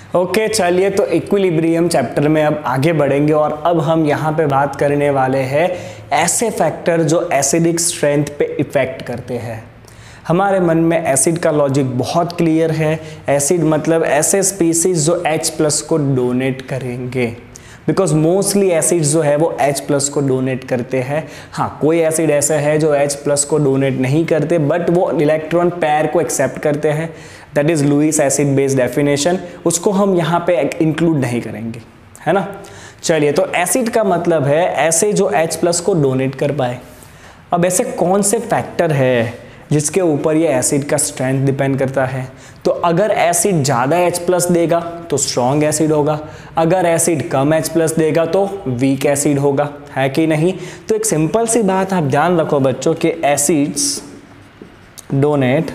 Okay चलिए, तो equilibrium chapter में अब आगे बढ़ेंगे और अब हम यहाँ पे बात करने वाले हैं ऐसे फैक्टर जो एसिडिक स्ट्रेंथ पे इफेक्ट करते हैं। हमारे मन में एसिड का लॉजिक बहुत क्लियर है। एसिड मतलब ऐसे स्पीसीज जो H+ को डोनेट करेंगे, बिकॉज मोस्टली एसिड जो है वो H+ को डोनेट करते हैं। हाँ, कोई एसिड ऐसा है जो H+ को डोनेट नहीं करते बट वो इलेक्ट्रॉन पेयर को एक्सेप्ट करते हैं, that is Lewis acid base definition. उसको हम यहाँ पे इंक्लूड नहीं करेंगे, है ना। चलिए, तो एसिड का मतलब है ऐसे जो H+ को डोनेट कर पाए। अब ऐसे कौन से फैक्टर है जिसके ऊपर ये एसिड का स्ट्रेंथ डिपेंड करता है? तो अगर एसिड ज़्यादा H+ देगा तो स्ट्रॉन्ग एसिड होगा, अगर एसिड कम H+ देगा तो वीक एसिड होगा, है कि नहीं। तो एक सिंपल सी बात आप ध्यान रखो बच्चों कि acids donate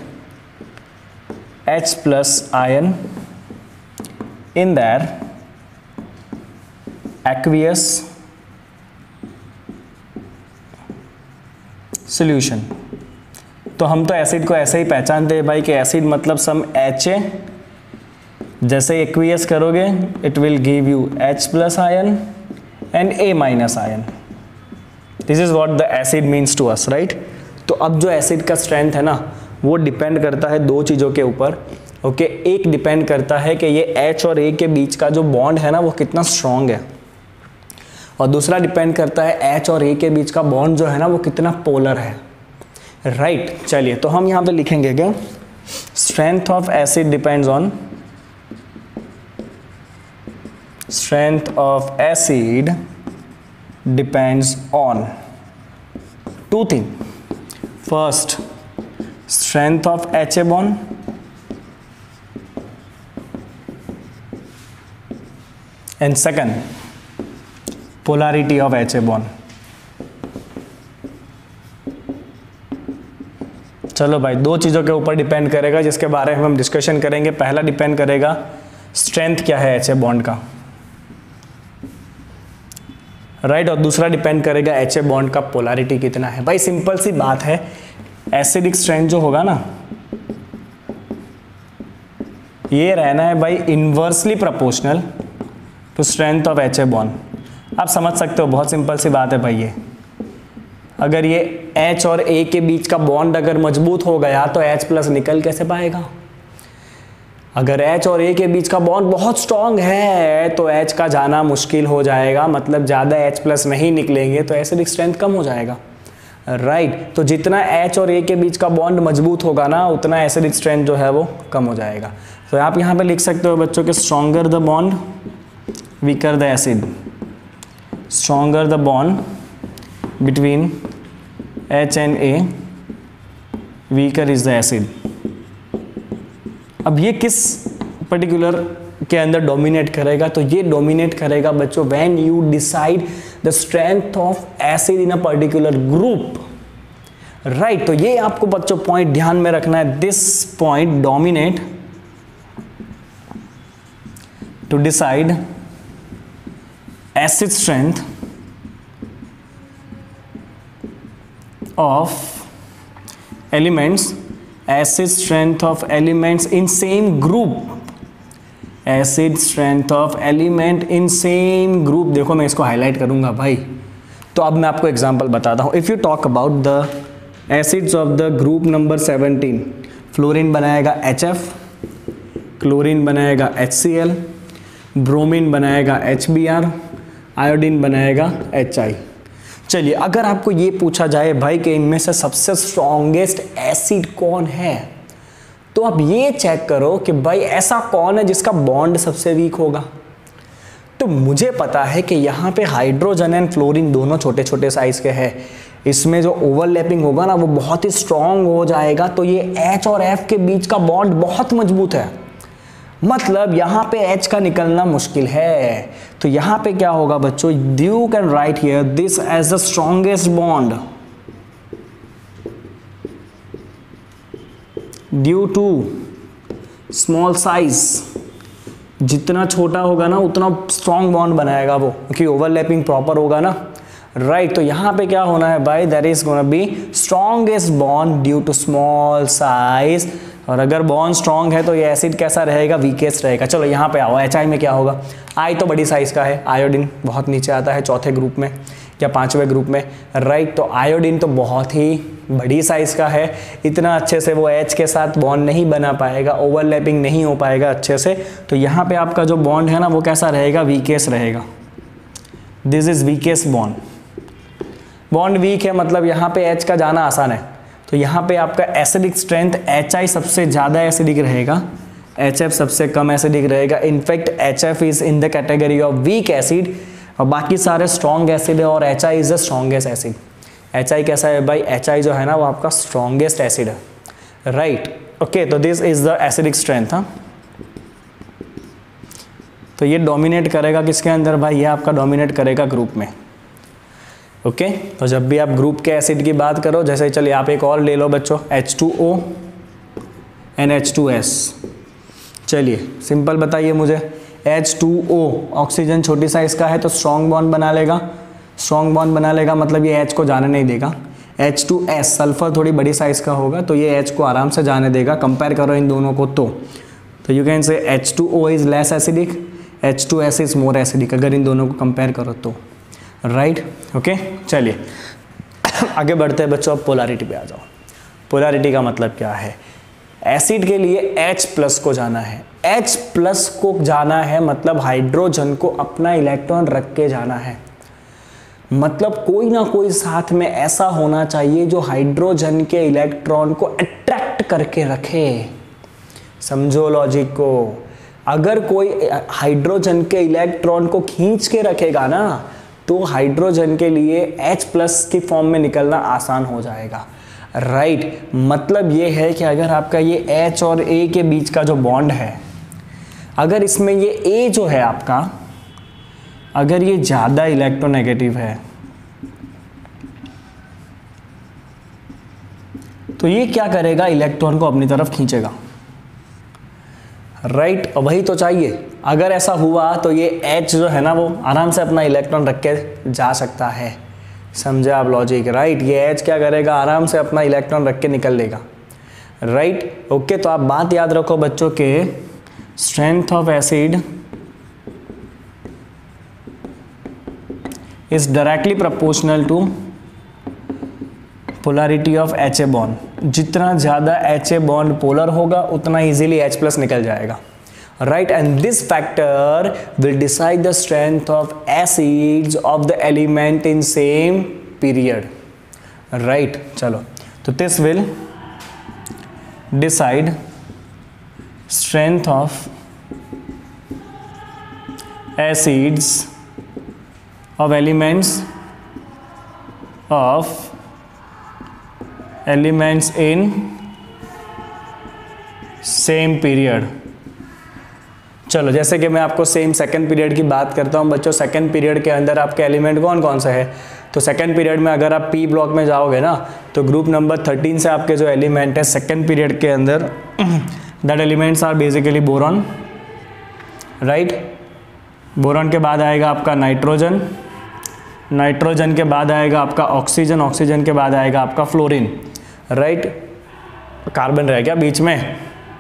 H+ ion in their aqueous solution। तो हम तो एसिड को ऐसे ही पहचानते हैं भाई कि एसिड मतलब सम Ha, जैसे एक्वियस करोगे it will give you H+ ion and A- ion. This is what the acid means to us, right. तो अब जो एसिड का स्ट्रेंथ है ना वो डिपेंड करता है दो चीज़ों के ऊपर। ओके, एक डिपेंड करता है कि ये H और A के बीच का जो बॉन्ड है ना वो कितना स्ट्रॉन्ग है, और दूसरा डिपेंड करता है H और A के बीच का बॉन्ड जो है ना वो कितना पोलर है, राइट। चलिए, तो हम यहाँ पे लिखेंगे क्या, strength of acid depends on, strength of acid depends on two thing. First, strength of HA bond, and second, polarity of HA bond. चलो भाई, दो चीज़ों के ऊपर डिपेंड करेगा जिसके बारे में हम डिस्कशन करेंगे। पहला डिपेंड करेगा स्ट्रेंथ क्या है HA बॉन्ड का, राइट, और दूसरा डिपेंड करेगा HA बॉन्ड का पोलैरिटी कितना है। भाई सिंपल सी बात है, एसिडिक स्ट्रेंथ जो होगा ना ये रहना है भाई inversely proportional to strength of HA bond. आप समझ सकते हो, बहुत सिंपल सी बात है भाई। ये अगर ये H और A के बीच का बॉन्ड अगर मजबूत हो गया तो H+ निकल कैसे पाएगा। अगर H और A के बीच का बॉन्ड बहुत स्ट्रांग है तो H का जाना मुश्किल हो जाएगा, मतलब ज़्यादा H+ नहीं निकलेंगे तो एसिडिक स्ट्रेंथ कम हो जाएगा, राइट। तो जितना H और A के बीच का बॉन्ड मजबूत होगा ना उतना एसिडिक स्ट्रेंथ जो है वो कम हो जाएगा। तो आप यहाँ पे लिख सकते हो बच्चों के stronger the bond weaker the acid, stronger the bond between H and A, weaker is the acid। अब ये किस पर्टिकुलर के अंदर डोमिनेट करेगा? तो ये डोमिनेट करेगा बच्चों when you decide the strength of acid in a particular group, right। तो ये आपको बच्चों पॉइंट ध्यान में रखना है। this point dominate to decide acid strength of elements, acid strength of elements in same group, acid strength of element in same group। देखो मैं इसको हाईलाइट करूंगा भाई। तो अब मैं आपको एग्जांपल बताता हूँ। If you talk about the acids of the group number 17, fluorine बनाएगा HF, क्लोरीन बनाएगा HCl, ब्रोमीन बनाएगा HBr, आयोडीन बनाएगा HI। चलिए, अगर आपको ये पूछा जाए भाई कि इनमें से सबसे स्ट्रॉन्गेस्ट एसिड कौन है, तो आप ये चेक करो कि भाई ऐसा कौन है जिसका बॉन्ड सबसे वीक होगा। तो मुझे पता है कि यहाँ पे हाइड्रोजन एंड फ्लोरीन दोनों छोटे छोटे साइज के हैं, इसमें जो ओवरलैपिंग होगा ना वो बहुत ही स्ट्रॉन्ग हो जाएगा। तो ये H और F के बीच का बॉन्ड बहुत मजबूत है, मतलब यहाँ पे H का निकलना मुश्किल है। तो यहाँ पे क्या होगा बच्चों, you can write here this as the strongest bond due to small size. जितना छोटा होगा ना उतना स्ट्रॉन्ग बॉन्ड बनाएगा वो, क्योंकि ओवरलैपिंग प्रॉपर होगा ना, राइट। तो यहाँ पे क्या होना है भाई, that is gonna be strongest bond due to small size और अगर बॉन्ड स्ट्रॉन्ग है तो ये एसिड कैसा रहेगा, वीकेस्ट रहेगा। चलो यहाँ पे आओ, HI में क्या होगा, I तो बड़ी साइज का है, आयोडीन बहुत नीचे आता है चौथे ग्रुप में या पांचवें ग्रुप में, राइट। तो आयोडीन तो बहुत ही बड़ी साइज का है, इतना अच्छे से वो H के साथ बॉन्ड नहीं बना पाएगा, ओवरलैपिंग नहीं हो पाएगा अच्छे से। तो यहाँ पे आपका जो बॉन्ड है ना वो कैसा रहेगा, वीकेस्ट रहेगा। This is weakest bond. Bond weak है मतलब यहाँ पे H का जाना आसान है, तो यहाँ पे आपका एसिडिक स्ट्रेंथ HI सबसे ज़्यादा एसिडिक रहेगा, HF सबसे कम एसिडिक रहेगा। In fact HF is in the category of weak acid और बाकी सारे स्ट्रॉन्ग एसिड है और HI is the strongest acid. HI कैसा है भाई, HI जो है ना वो आपका स्ट्रॉन्गेस्ट एसिड है, राइट। ओके, तो this is the acidic strength. हाँ, तो ये डोमिनेट करेगा किसके अंदर भाई, ये आपका डोमिनेट करेगा ग्रुप में। ओके, तो जब भी आप ग्रुप के एसिड की बात करो, जैसे चलिए आप एक और ले लो बच्चों, H2O NH2S। चलिए सिंपल बताइए मुझे, H2O ऑक्सीजन छोटी साइज का है तो स्ट्रॉन्ग बॉन्ड बना लेगा, स्ट्रॉन्ग बॉन्ड बना लेगा मतलब ये H को जाने नहीं देगा। H2S सल्फर थोड़ी बड़ी साइज का होगा तो ये H को आराम से जाने देगा। कंपेयर करो इन दोनों को तो you can say H2O is less acidic, H2S is more acidic, अगर इन दोनों को कंपेयर करो तो, राइट। ओके, चलिए आगे बढ़ते हैं बच्चों, अब पोलैरिटी पे आ जाओ। पोलैरिटी का मतलब क्या है, एसिड के लिए H+ को जाना है, H+ को जाना है मतलब हाइड्रोजन को अपना इलेक्ट्रॉन रख के जाना है, मतलब कोई ना कोई साथ में ऐसा होना चाहिए जो हाइड्रोजन के इलेक्ट्रॉन को अट्रैक्ट करके रखे। समझो लॉजिक को, अगर कोई हाइड्रोजन के इलेक्ट्रॉन को खींच के रखेगा ना तो हाइड्रोजन के लिए H+ की फॉर्म में निकलना आसान हो जाएगा, राइट। मतलब ये है कि अगर आपका ये H और A के बीच का जो बॉन्ड है, अगर इसमें ये A जो है आपका, अगर ये ज़्यादा इलेक्ट्रोनेगेटिव है तो ये क्या करेगा, इलेक्ट्रॉन को अपनी तरफ खींचेगा, राइट। और वही तो चाहिए, अगर ऐसा हुआ तो ये H जो है ना वो आराम से अपना इलेक्ट्रॉन रख के जा सकता है। समझे आप लॉजिक, राइट। ये H क्या करेगा, आराम से अपना इलेक्ट्रॉन रख के निकल लेगा, राइट। ओके, तो आप बात याद रखो बच्चों के, strength of acid is directly proportional to polarity of HA bond. जितना ज़्यादा HA बॉन्ड पोलर होगा उतना इजीली H+ निकल जाएगा, right. And this factor will decide the strength of acids of the element in same period, right. चलो, तो this will decide strength of acids of elements in same period। चलो, जैसे कि मैं आपको सेम सेकंड पीरियड की बात करता हूँ बच्चों, सेकंड पीरियड के अंदर आपके एलिमेंट कौन कौन सा है, तो सेकंड पीरियड में अगर आप P ब्लॉक में जाओगे ना तो ग्रुप नंबर 13 से आपके जो एलिमेंट है सेकंड पीरियड के अंदर, that elements are basically boron, right. Boron के बाद आएगा आपका नाइट्रोजन, नाइट्रोजन के बाद आएगा आपका ऑक्सीजन, ऑक्सीजन के बाद आएगा आपका फ्लोरीन, राइट। कार्बन रह गया बीच में।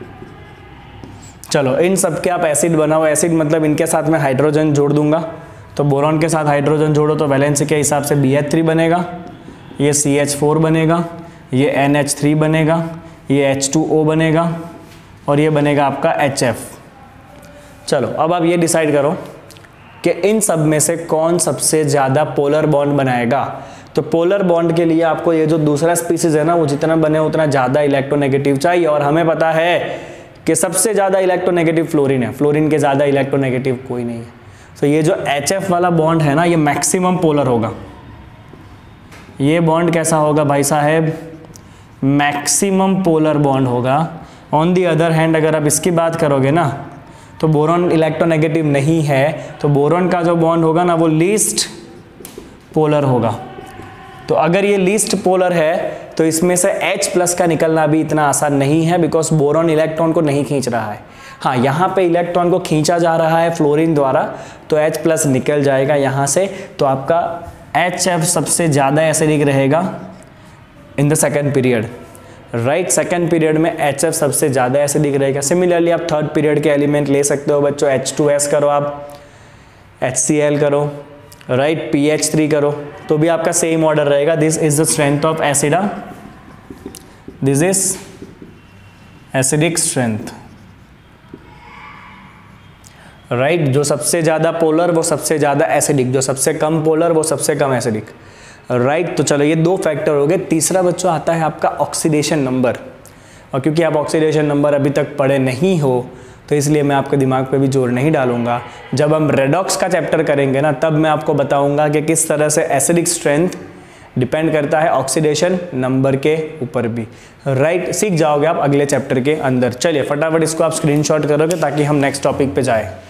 चलो, इन सब के आप एसिड बनाओ, एसिड मतलब इनके साथ में हाइड्रोजन जोड़ दूंगा, तो बोरॉन के साथ हाइड्रोजन जोड़ो तो वैलेंसी के हिसाब से BH3 बनेगा, ये CH4 बनेगा, ये NH3 बनेगा, ये H2O बनेगा और ये बनेगा आपका HF। चलो, अब आप ये डिसाइड करो कि इन सब में से कौन सबसे ज़्यादा पोलर बॉन्ड बनाएगा। तो पोलर बॉन्ड के लिए आपको ये जो दूसरा स्पीसीज है ना वो जितना बने उतना ज़्यादा इलेक्ट्रोनेगेटिव चाहिए, और हमें पता है कि सबसे ज़्यादा इलेक्ट्रोनेगेटिव फ्लोरीन है, फ्लोरीन के ज़्यादा इलेक्ट्रोनेगेटिव कोई नहीं है। तो ये जो HF वाला बॉन्ड है ना ये मैक्सिमम पोलर होगा। ये बॉन्ड कैसा होगा भाई साहब, मैक्सिमम पोलर बॉन्ड होगा। ऑन दी अदर हैंड अगर आप इसकी बात करोगे ना तो बोरॉन इलेक्ट्रोनेगेटिव नहीं है, तो बोरॉन का जो बॉन्ड होगा ना वो लीस्ट पोलर होगा। तो अगर ये लीस्ट पोलर है तो इसमें से H+ का निकलना भी इतना आसान नहीं है, बिकॉज बोरॉन इलेक्ट्रॉन को नहीं खींच रहा है। हाँ, यहाँ पे इलेक्ट्रॉन को खींचा जा रहा है फ्लोरीन द्वारा, तो H+ निकल जाएगा यहाँ से। तो आपका HF सबसे ज़्यादा एसिडिक रहेगा in the second period, right. Second period में HF सबसे ज़्यादा एसिडिक रहेगा। सिमिलरली आप थर्ड पीरियड के एलिमेंट ले सकते हो बच्चों, H2S करो आप, HCl करो, राइट, PH3 करो, तो भी आपका सेम ऑर्डर रहेगा। This is the strength of acid, this is acidic strength, right. जो सबसे ज़्यादा पोलर वो सबसे ज़्यादा एसिडिक, जो सबसे कम पोलर वो सबसे कम एसिडिक, राइट। तो चलो ये दो फैक्टर हो गए। तीसरा बच्चों आता है आपका ऑक्सीडेशन नंबर, और क्योंकि आप ऑक्सीडेशन नंबर अभी तक पढ़े नहीं हो तो इसलिए मैं आपके दिमाग पे भी जोर नहीं डालूंगा। जब हम रेडॉक्स का चैप्टर करेंगे ना तब मैं आपको बताऊंगा कि किस तरह से एसिडिक स्ट्रेंथ डिपेंड करता है ऑक्सीडेशन नंबर के ऊपर भी, राइट। सीख जाओगे आप अगले चैप्टर के अंदर। चलिए फटाफट इसको आप स्क्रीनशॉट करोगे ताकि हम नेक्स्ट टॉपिक पे जाए।